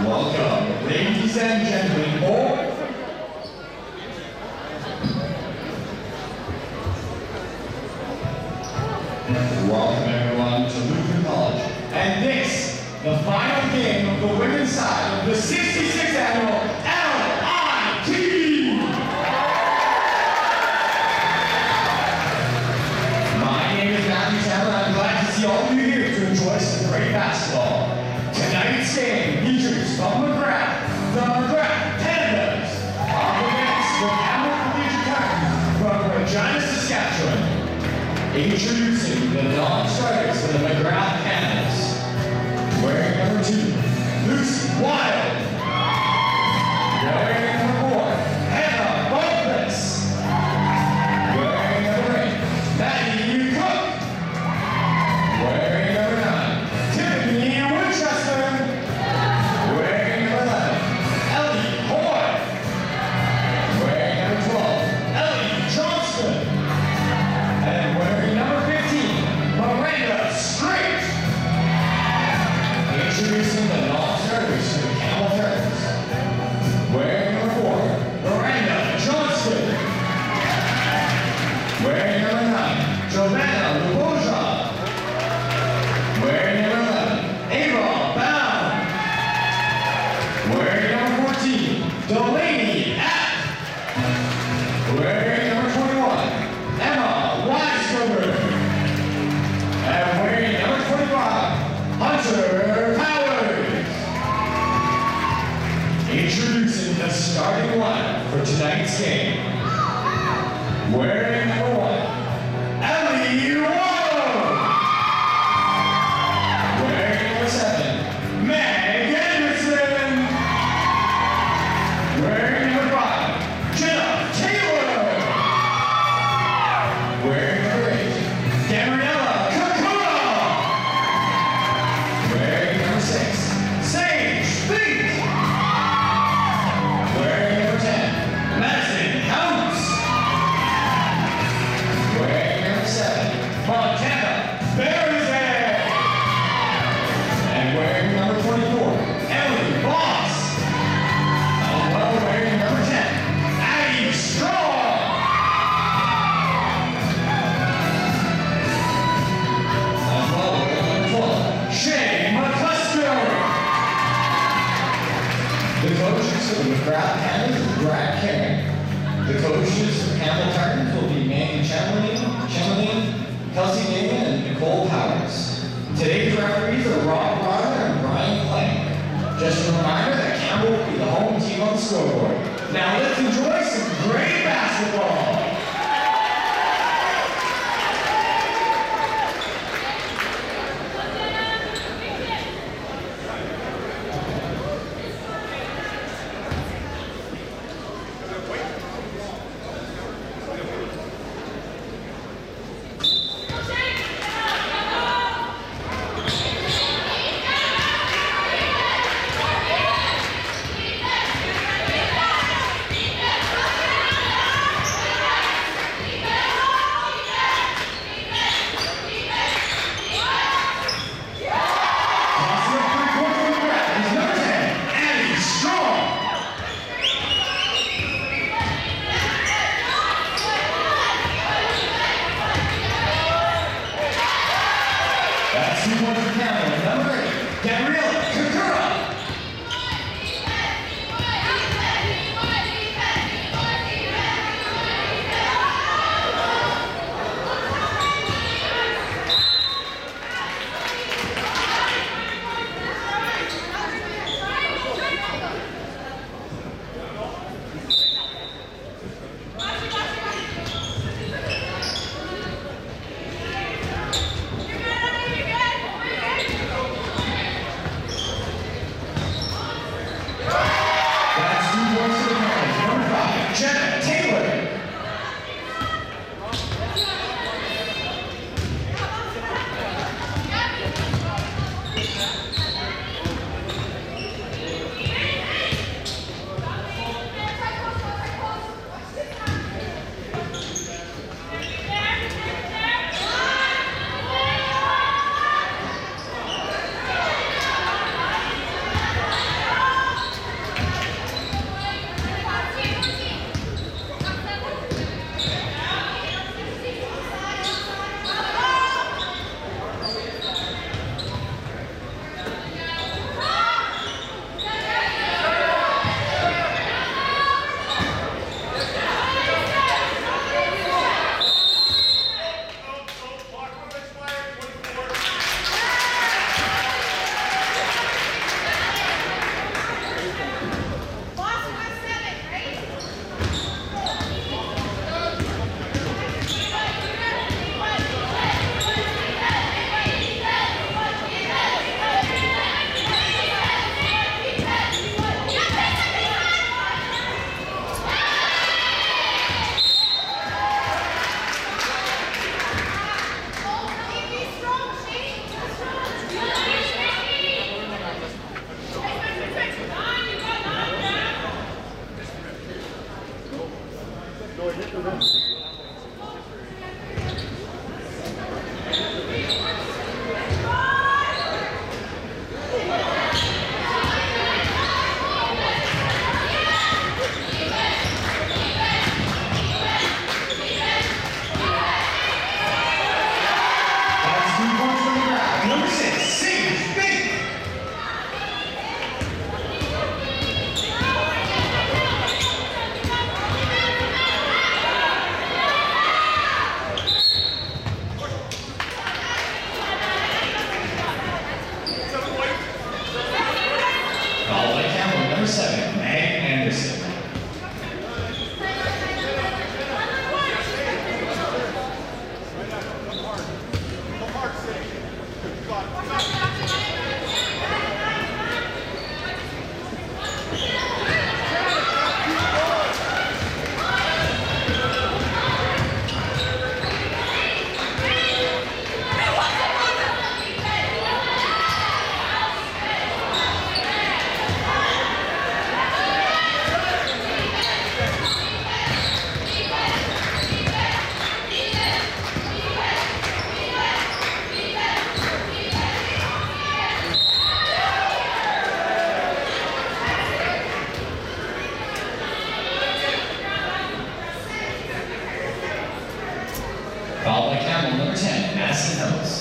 Welcome, ladies and gentlemen, boys. Welcome everyone to Luther College. And this, the final game of the women's side of the 66th annual LIT. My name is Matthew Taylor, and I'm glad to see all of you here to enjoy some great basketball. Tonight's game features from McGrath, the McGrath Pandas, up against the Campbell Collegiate Titans from Regina, Saskatchewan. Introducing the non-starters for the McGrath Pandas. Wearing number 2, Lucy Wild. Wearing number 4, Hannah Bonfess. Wearing number 8, Maddie Cook. Wearing number 9, Tiffany Winchester. Wearing number 11, Ellie Hoy. Wearing number 12, Ellie Johnston. And wearing number 15, Miranda Strait. Introducing the non-starters for the Campbell Titans. Wearing number 4, Miranda Johnston. Wearing number 9, Giovanna Luboja. Wearing number 11, Ava Bound. Wearing number 14, Delaney App. Wearing number 21, Emma Weisberger. And wearing number 25, Hunter Powers. Introducing the starting lineup for tonight's game. Wearing number 1, Ellie Waddle. Wearing number 7, Meg Anderson. Wearing number 5, Jenna Taylor. Wearing number 8, Gabriella Kakura. Wearing number 6, Sage Fink. Wearing number 10, Madison Helms. Wearing number 7, Montana Berzak. And wearing number 24, Emily Boss. And well, wearing number 10, Addie Strong. As well, wearing number 12, Shay McCusker. The coaches for the McGrath Pandas are Brad Caron. The coaches for Campbell Titans will be Mandy Chamberlain, Kelsey Damon, and Nicole Powers. Today's referees are Rob Rotter and Brian Plank. Just a reminder that Campbell will be the home team on the scoreboard. Now let's enjoy some great basketball. That's 2 points for Campbell. Number 8, Gabriella Kakura. Jenna Taylor. 7, Meg Anderson. Fouled by Campbell, number 10, Madison Hills.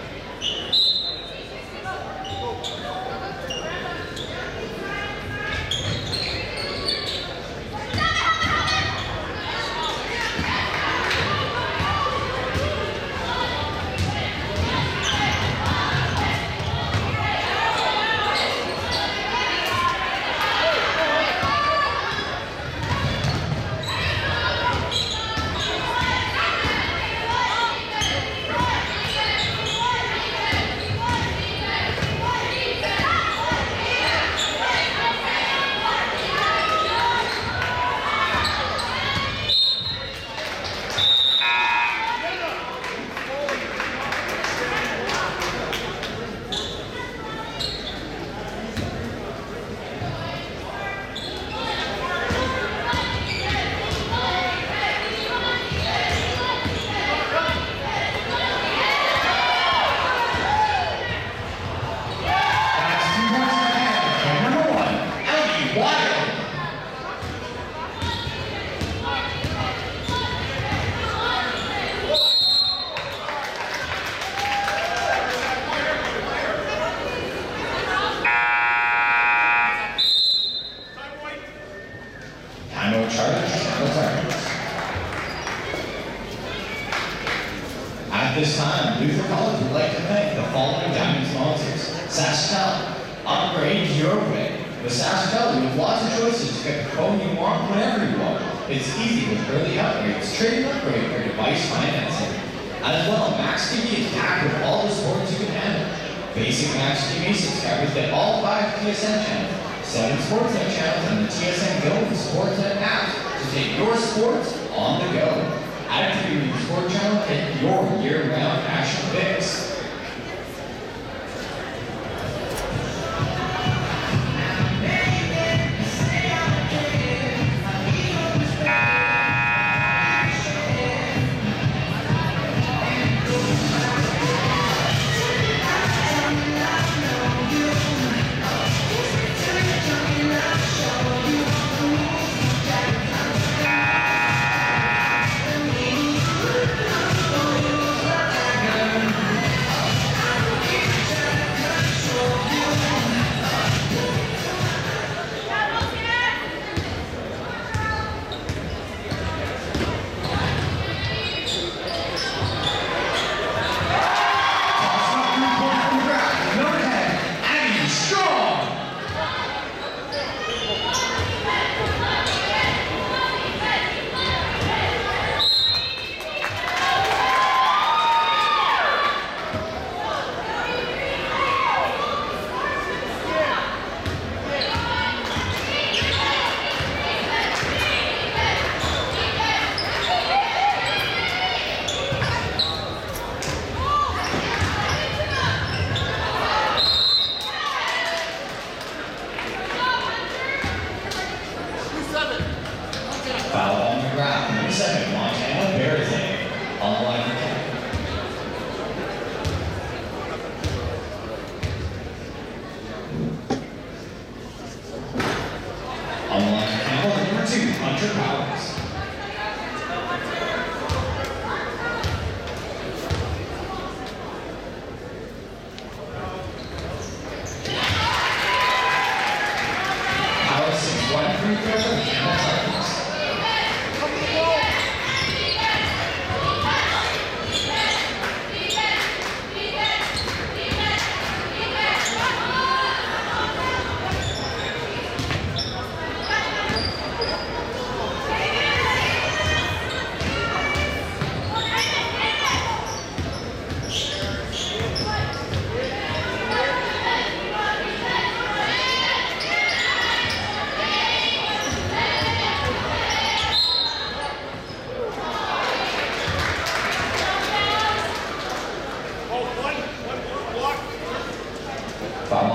At this time, Luther College would like to thank the following diamond sponsors. Saskatchewan, upgrade your way. With Saskatchewan, you have lots of choices to get the phone you want whenever you want. It's easy with early upgrades, trade and upgrade, or device financing. As well, Max TV is packed with all the sports you can handle. Basic Max TV subscribers get all 5 TSN channels, 7 Sportsnet channels, and the TSN Go and Sportsnet apps to take your sports on the go. Add to your sport channel and your year-round action fix.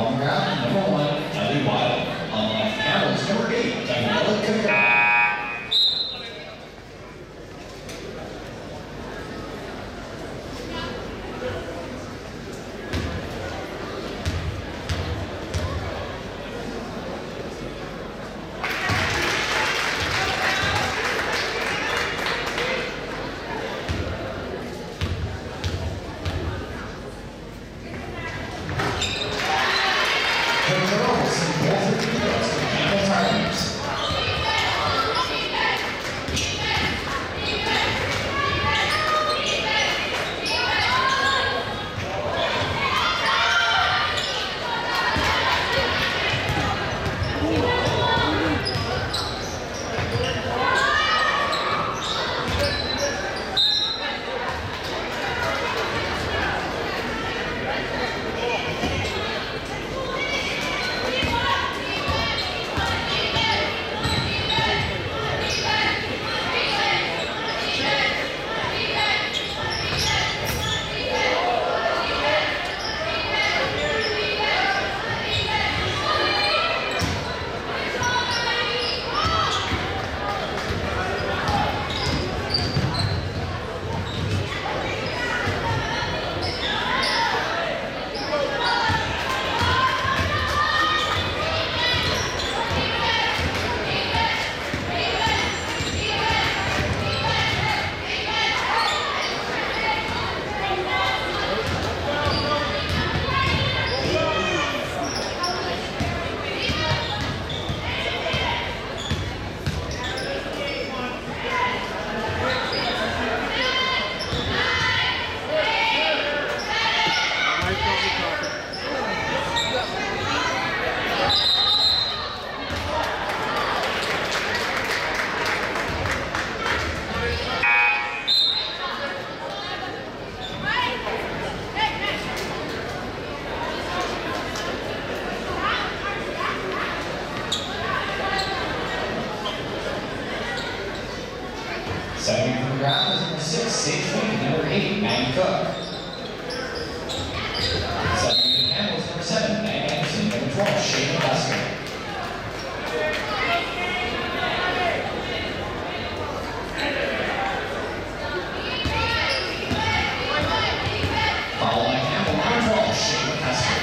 On the ground, number 1, Ellie Wild. On the left, Hamels, number 8, Daniela Cooker. Setting from the ground is number 6, Sage Fink, number 8, Maggie Cook. Setting from the panel is number 7, Meg Anderson, number 12, Shayna Busker. Followed by Campbell, number 12, Shayna Busker.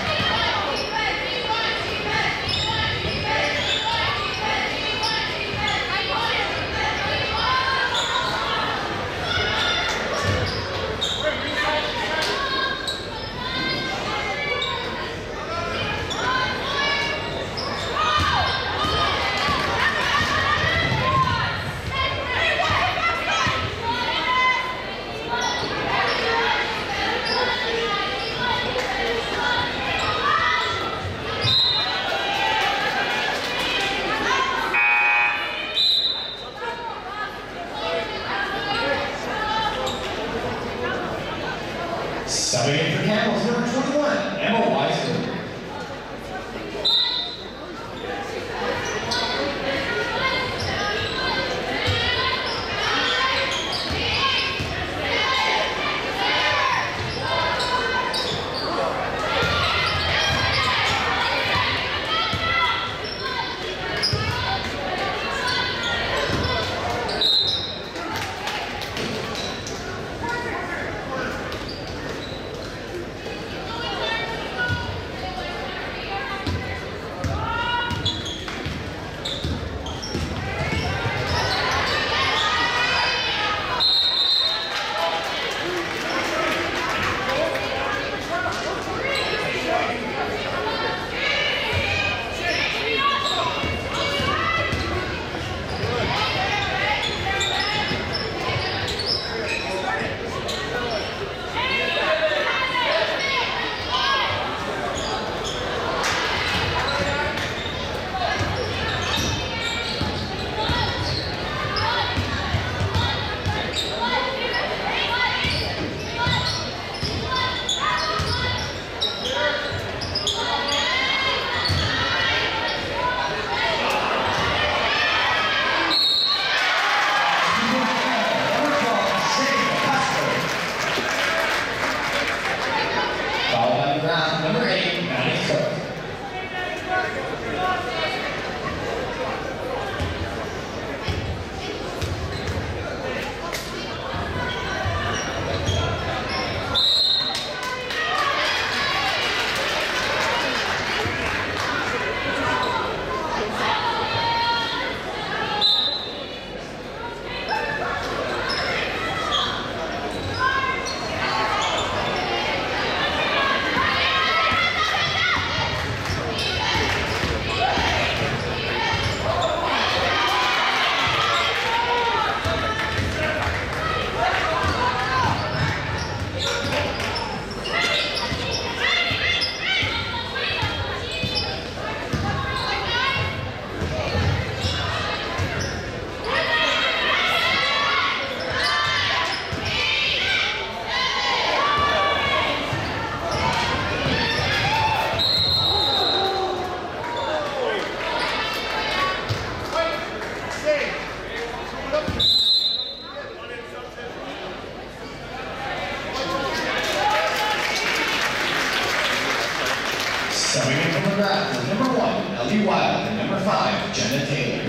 Sophie Wild and number 5, Jenna Taylor.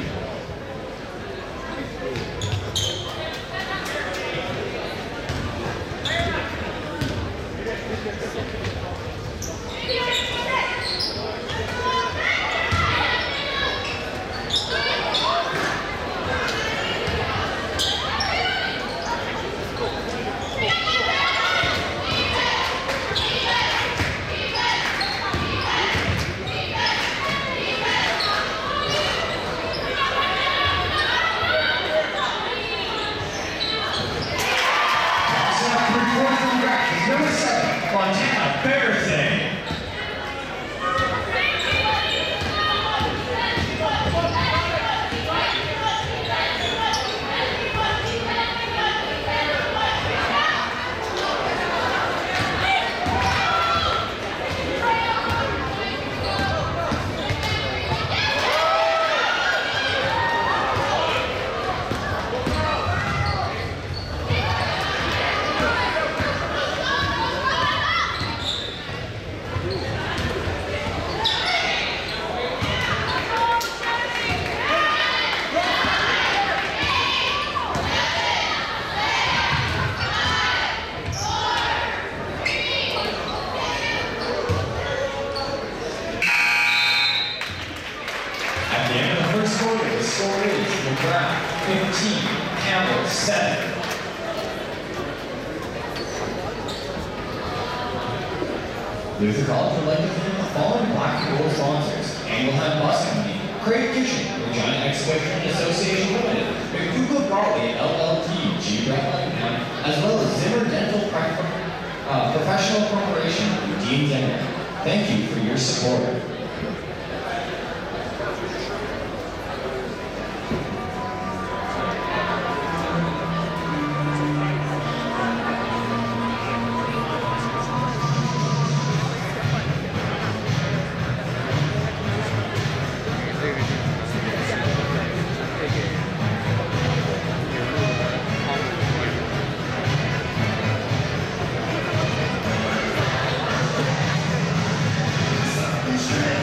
Number 7, Montana Bearsay. The score is McGrath 15, Campbell 7. Luther College would like to thank the following Black and Gold sponsors: Angleheim Bus Company, Crate Kitchen, Regina Exhibition Association Limited, McDougall Garley LLP, G. Bretland, as well as Zimmer Dental Professional Corporation, Dean Zimmer. Thank you for your support. Straight